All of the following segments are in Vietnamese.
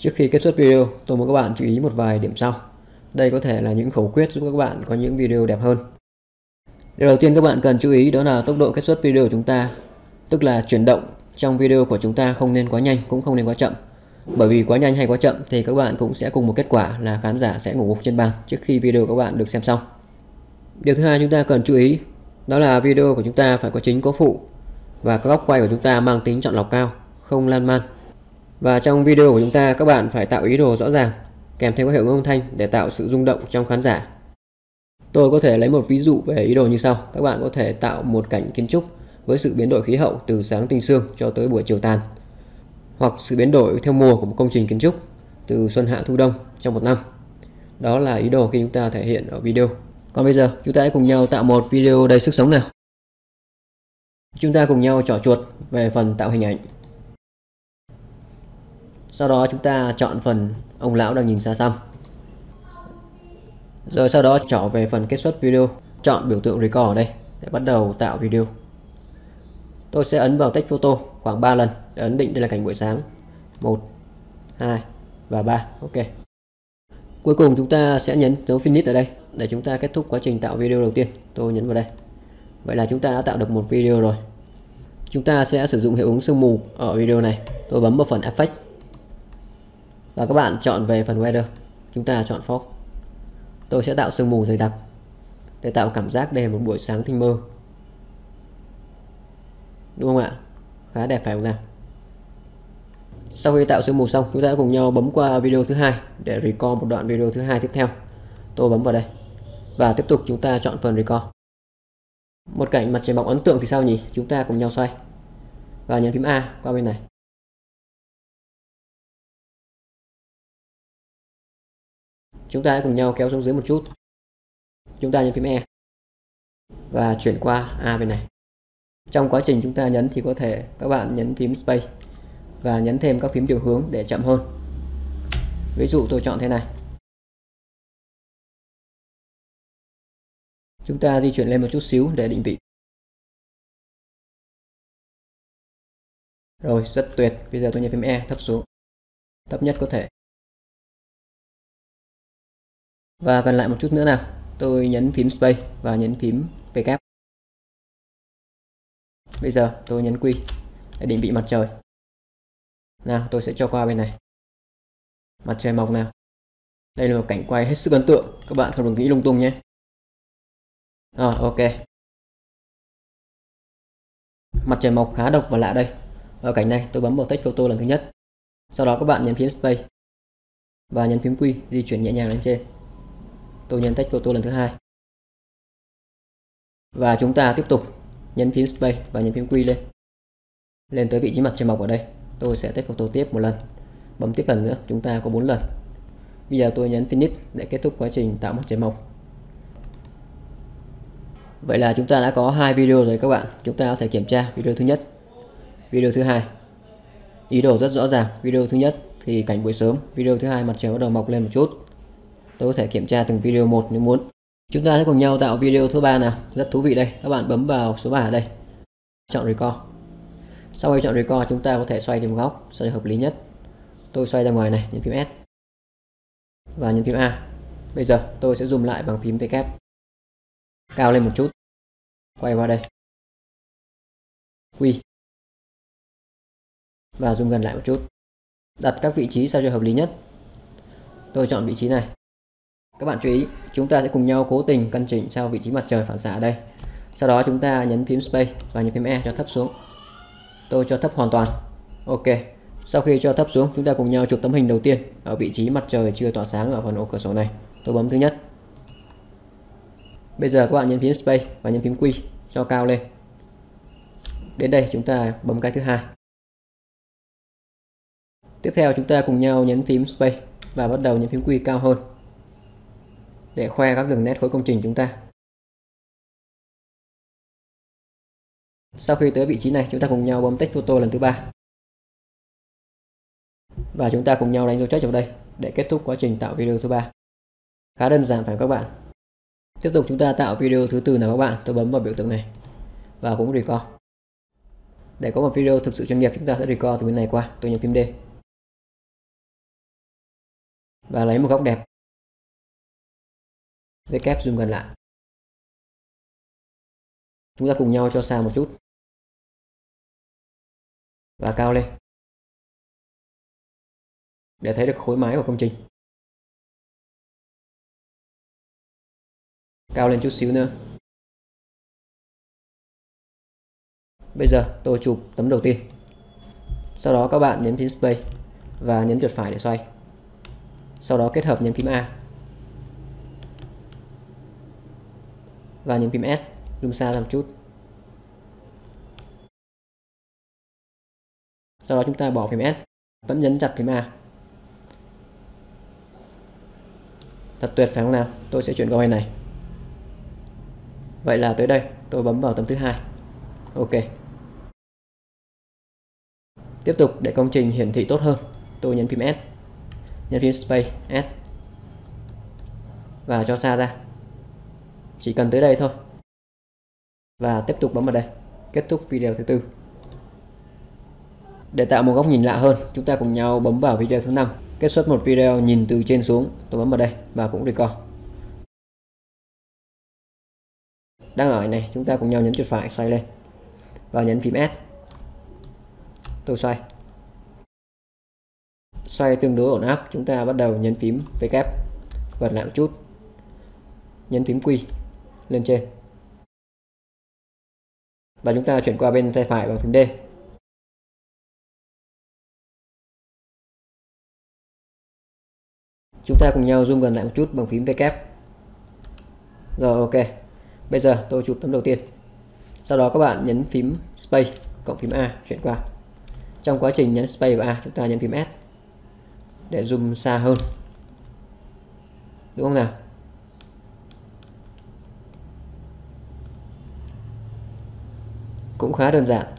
Trước khi kết thúc video, tôi muốn các bạn chú ý một vài điểm sau. Đây có thể là những khẩu quyết giúp các bạn có những video đẹp hơn. Điều đầu tiên các bạn cần chú ý đó là tốc độ kết xuất video của chúng ta, tức là chuyển động trong video của chúng ta không nên quá nhanh cũng không nên quá chậm. Bởi vì quá nhanh hay quá chậm thì các bạn cũng sẽ cùng một kết quả là khán giả sẽ ngủ gục trên bàn trước khi video các bạn được xem xong. Điều thứ hai chúng ta cần chú ý đó là video của chúng ta phải có chính có phụ và các góc quay của chúng ta mang tính chọn lọc cao, không lan man. Và trong video của chúng ta các bạn phải tạo ý đồ rõ ràng kèm theo các hiệu ứng âm thanh để tạo sự rung động trong khán giả. Tôi có thể lấy một ví dụ về ý đồ như sau. Các bạn có thể tạo một cảnh kiến trúc với sự biến đổi khí hậu từ sáng tinh sương cho tới buổi chiều tàn, hoặc sự biến đổi theo mùa của một công trình kiến trúc từ xuân hạ thu đông trong một năm. Đó là ý đồ khi chúng ta thể hiện ở video. Còn bây giờ chúng ta hãy cùng nhau tạo một video đầy sức sống nào. Chúng ta cùng nhau trỏ chuột về phần tạo hình ảnh. Sau đó chúng ta chọn phần ông lão đang nhìn xa xăm. Rồi sau đó trỏ về phần kết xuất video, chọn biểu tượng record ở đây để bắt đầu tạo video. Tôi sẽ ấn vào text photo khoảng 3 lần để ấn định đây là cảnh buổi sáng. 1, 2 và 3. Ok. Cuối cùng chúng ta sẽ nhấn dấu finish ở đây để chúng ta kết thúc quá trình tạo video đầu tiên. Tôi nhấn vào đây. Vậy là chúng ta đã tạo được một video rồi. Chúng ta sẽ sử dụng hiệu ứng sương mù ở video này. Tôi bấm vào phần effect và các bạn chọn về phần weather. Chúng ta chọn fog. Tôi sẽ tạo sương mù dày đặc để tạo cảm giác đây là một buổi sáng tinh mơ. Đúng không ạ? Khá đẹp phải không nào? Sau khi tạo sương mù xong, chúng ta cùng nhau bấm qua video thứ hai để record một đoạn video thứ hai tiếp theo. Tôi bấm vào đây và tiếp tục chúng ta chọn phần record. Một cảnh mặt trời mọc ấn tượng thì sao nhỉ? Chúng ta cùng nhau xoay và nhấn phím A qua bên này. Chúng ta hãy cùng nhau kéo xuống dưới một chút. Chúng ta nhấn phím E và chuyển qua A bên này. Trong quá trình chúng ta nhấn thì có thể các bạn nhấn phím Space và nhấn thêm các phím điều hướng để chậm hơn. Ví dụ tôi chọn thế này. Chúng ta di chuyển lên một chút xíu để định vị. Rồi, rất tuyệt. Bây giờ tôi nhấn phím E thấp xuống, thấp nhất có thể. Và gần lại một chút nữa nào. Tôi nhấn phím Space và nhấn phím V kép. Bây giờ tôi nhấn Q để định vị mặt trời. Nào, tôi sẽ cho qua bên này. Mặt trời mọc nào. Đây là một cảnh quay hết sức ấn tượng. Các bạn không được nghĩ lung tung nhé. Ok. Mặt trời mọc khá độc và lạ đây. Ở cảnh này tôi bấm vào text photo lần thứ nhất. Sau đó các bạn nhấn phím Space và nhấn phím Q di chuyển nhẹ nhàng lên trên. Tôi nhấn text photo lần thứ hai. Và chúng ta tiếp tục nhấn phím Space và nhấn phím Q lên. Lên tới vị trí mặt trời mọc ở đây. Tôi sẽ text photo tiếp một lần. Bấm tiếp lần nữa, chúng ta có 4 lần. Bây giờ tôi nhấn finish để kết thúc quá trình tạo mặt trời mọc. Vậy là chúng ta đã có 2 video rồi các bạn. Chúng ta có thể kiểm tra video thứ nhất, video thứ hai. Ý đồ rất rõ ràng. Video thứ nhất thì cảnh buổi sớm, video thứ hai mặt trời bắt đầu mọc lên một chút. Tôi có thể kiểm tra từng video một nếu muốn. Chúng ta sẽ cùng nhau tạo video thứ ba nào. Rất thú vị đây. Các bạn bấm vào số 3 ở đây. Chọn record. Sau khi chọn record chúng ta có thể xoay đi một góc sao cho hợp lý nhất. Tôi xoay ra ngoài này, nhấn phím S và nhấn phím A. Bây giờ tôi sẽ zoom lại bằng phím V kép. Cao lên một chút. Quay vào đây. Q. Và zoom gần lại một chút. Đặt các vị trí sao cho hợp lý nhất. Tôi chọn vị trí này. Các bạn chú ý, chúng ta sẽ cùng nhau cố tình căn chỉnh sao vị trí mặt trời phản xạ ở đây. Sau đó chúng ta nhấn phím Space và nhấn phím E cho thấp xuống. Tôi cho thấp hoàn toàn. Ok. Sau khi cho thấp xuống, chúng ta cùng nhau chụp tấm hình đầu tiên ở vị trí mặt trời chưa tỏa sáng ở phần ô cửa sổ này. Tôi bấm thứ nhất. Bây giờ các bạn nhấn phím Space và nhấn phím Q cho cao lên. Đến đây chúng ta bấm cái thứ hai. Tiếp theo chúng ta cùng nhau nhấn phím Space và bắt đầu nhấn phím Q cao hơn để khoe các đường nét khối công trình chúng ta. Sau khi tới vị trí này, chúng ta cùng nhau bấm text photo lần thứ ba. Và chúng ta cùng nhau đánh dấu check vào đây để kết thúc quá trình tạo video thứ ba. Khá đơn giản phải không các bạn? Tiếp tục chúng ta tạo video thứ tư nào các bạn. Tôi bấm vào biểu tượng này và cũng record. Để có một video thực sự chuyên nghiệp, chúng ta sẽ record từ bên này qua. Tôi nhấn phím D. và lấy một góc đẹp. V kép zoom gần lại. Chúng ta cùng nhau cho xa một chút và cao lên để thấy được khối mái của công trình. Cao lên chút xíu nữa. Bây giờ tôi chụp tấm đầu tiên. Sau đó các bạn nhấn phím Space và nhấn chuột phải để xoay. Sau đó kết hợp nhấn phím A và nhấn phím S, zoom xa ra một chút. Sau đó chúng ta bỏ phím S, vẫn nhấn chặt phím A. Thật tuyệt phải không nào? Tôi sẽ chuyển qua bên này. Vậy là tới đây tôi bấm vào tấm thứ hai. Ok. Tiếp tục để công trình hiển thị tốt hơn, tôi nhấn phím S, nhấn phím Space, S và cho xa ra. Chỉ cần tới đây thôi. Và tiếp tục bấm vào đây. Kết thúc video thứ tư. Để tạo một góc nhìn lạ hơn, chúng ta cùng nhau bấm vào video thứ 5. Kết xuất một video nhìn từ trên xuống. Tôi bấm vào đây và cũng record. Đang ở này, chúng ta cùng nhau nhấn chuột phải xoay lên và nhấn phím S. Tôi xoay. Xoay tương đối ổn áp, chúng ta bắt đầu nhấn phím V kép, vượt lại một chút, nhấn phím Q lên trên và chúng ta chuyển qua bên tay phải bằng phím D. Chúng ta cùng nhau zoom gần lại một chút bằng phím V kép. Rồi, ok. Bây giờ tôi chụp tấm đầu tiên. Sau đó các bạn nhấn phím Space cộng phím A chuyển qua. Trong quá trình nhấn Space và A, chúng ta nhấn phím S để zoom xa hơn. Đúng không nào? Cũng khá đơn giản.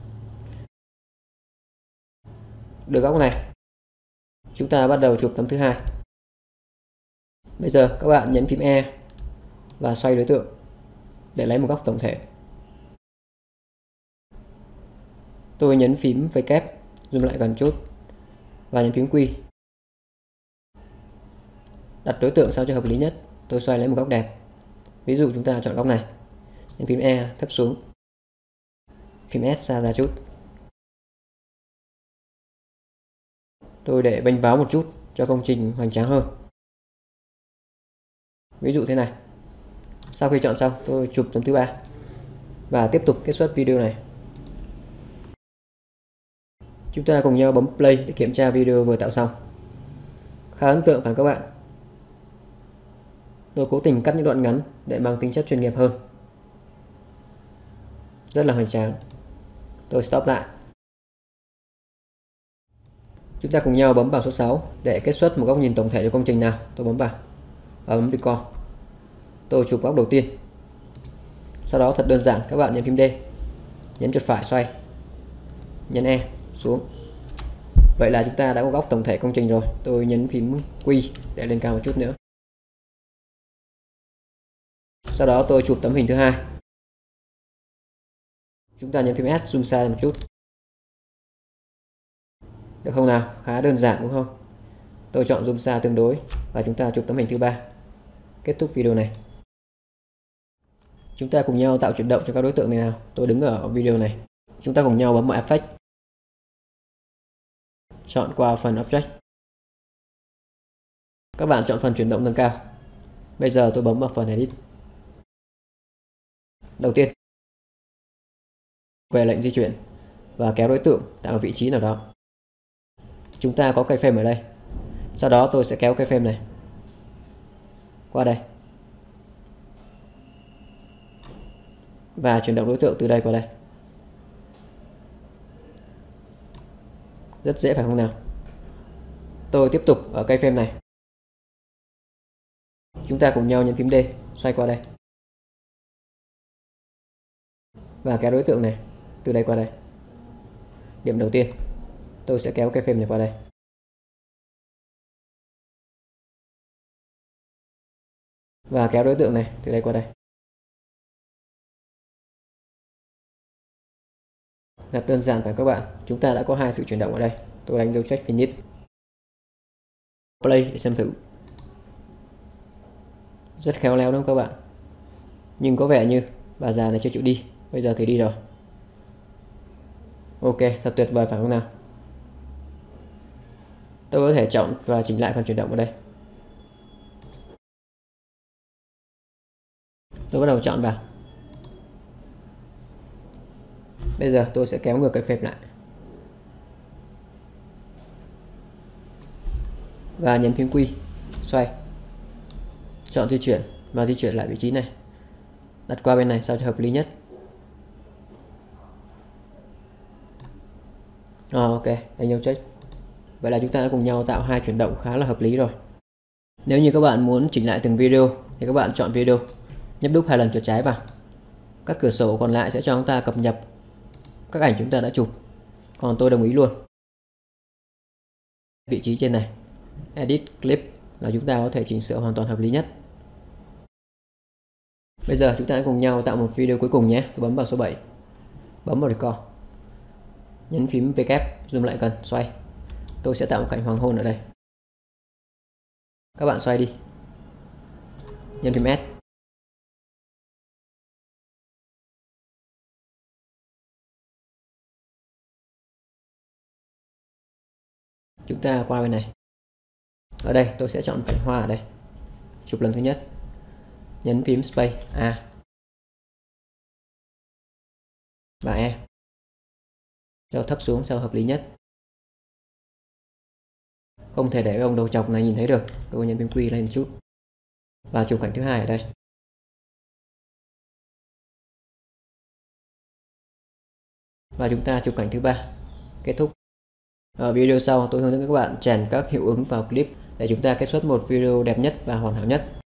Được góc này, chúng ta bắt đầu chụp tấm thứ hai. Bây giờ các bạn nhấn phím E và xoay đối tượng để lấy một góc tổng thể. Tôi nhấn phím V kép, zoom lại gần chút và nhấn phím Q. Đặt đối tượng sao cho hợp lý nhất. Tôi xoay lấy một góc đẹp. Ví dụ chúng ta chọn góc này. Nhấn phím E thấp xuống. Phím S xa ra chút. Tôi để vênh váo một chút cho công trình hoành tráng hơn. Ví dụ thế này. Sau khi chọn xong, tôi chụp tấm thứ ba và tiếp tục kết xuất video này. Chúng ta cùng nhau bấm play để kiểm tra video vừa tạo xong. Khá ấn tượng phải không các bạn? Tôi cố tình cắt những đoạn ngắn để mang tính chất chuyên nghiệp hơn. Rất là hoành tráng. Tôi stop lại. Chúng ta cùng nhau bấm vào số 6 để kết xuất một góc nhìn tổng thể cho công trình nào. Tôi bấm vào và bấm record. Tôi chụp góc đầu tiên. Sau đó thật đơn giản, các bạn nhấn phím D, nhấn chuột phải xoay, nhấn E xuống. Vậy là chúng ta đã có góc tổng thể công trình rồi. Tôi nhấn phím Q để lên cao một chút nữa. Sau đó tôi chụp tấm hình thứ hai. Chúng ta nhấn phím S zoom xa một chút. Được không nào? Khá đơn giản đúng không? Tôi chọn zoom xa tương đối và chúng ta chụp tấm hình thứ ba. Kết thúc video này. Chúng ta cùng nhau tạo chuyển động cho các đối tượng này nào. Tôi đứng ở video này. Chúng ta cùng nhau bấm vào Effect. Chọn qua phần Object. Các bạn chọn phần chuyển động nâng cao. Bây giờ tôi bấm vào phần Edit. Đầu tiên, về lệnh di chuyển và kéo đối tượng tại một vị trí nào đó. Chúng ta có cây frame ở đây. Sau đó tôi sẽ kéo cây frame này qua đây và chuyển động đối tượng từ đây qua đây. Rất dễ phải không nào? Tôi tiếp tục ở cây frame này. Chúng ta cùng nhau nhấn phím D xoay qua đây và kéo đối tượng này từ đây qua đây. Điểm đầu tiên, tôi sẽ kéo cây frame này qua đây. Và kéo đối tượng này từ đây qua đây. Rất đơn giản phải các bạn. Chúng ta đã có hai sự chuyển động ở đây. Tôi đánh dấu check finish. play để xem thử. Rất khéo léo đúng không các bạn? Nhưng có vẻ như bà già này chưa chịu đi. Bây giờ thì đi rồi. Ok, thật tuyệt vời phải không nào? Tôi có thể chọn và chỉnh lại phần chuyển động ở đây. Tôi bắt đầu chọn vào. Bây giờ tôi sẽ kéo ngược cái phím lại và nhấn phím Q, xoay, chọn di chuyển và di chuyển lại vị trí này, đặt qua bên này sao cho hợp lý nhất. Ok, đánh dấu check. Vậy là chúng ta đã cùng nhau tạo hai chuyển động khá là hợp lý rồi. Nếu như các bạn muốn chỉnh lại từng video thì các bạn chọn video, nhấp đúp 2 lần chuột trái vào. Các cửa sổ còn lại sẽ cho chúng ta cập nhật các ảnh chúng ta đã chụp. Còn tôi đồng ý luôn. Vị trí trên này, Edit Clip là chúng ta có thể chỉnh sửa hoàn toàn hợp lý nhất. Bây giờ chúng ta hãy cùng nhau tạo một video cuối cùng nhé. Tôi bấm vào số 7, bấm vào Record, nhấn phím W, zoom lại gần, xoay. Tôi sẽ tạo một cảnh hoàng hôn ở đây. Các bạn xoay đi, nhấn phím S. Chúng ta qua bên này. Ở đây tôi sẽ chọn cảnh hoa ở đây, chụp lần thứ nhất, nhấn phím Space A và E, cho thấp xuống sao hợp lý nhất. Không thể để cái ông đầu chọc này nhìn thấy được. Tôi nhấn phím Q lên một chút và chụp cảnh thứ hai ở đây. Và chúng ta chụp cảnh thứ ba, kết thúc. Ở video sau tôi hướng dẫn các bạn chèn các hiệu ứng vào clip để chúng ta kết xuất một video đẹp nhất và hoàn hảo nhất.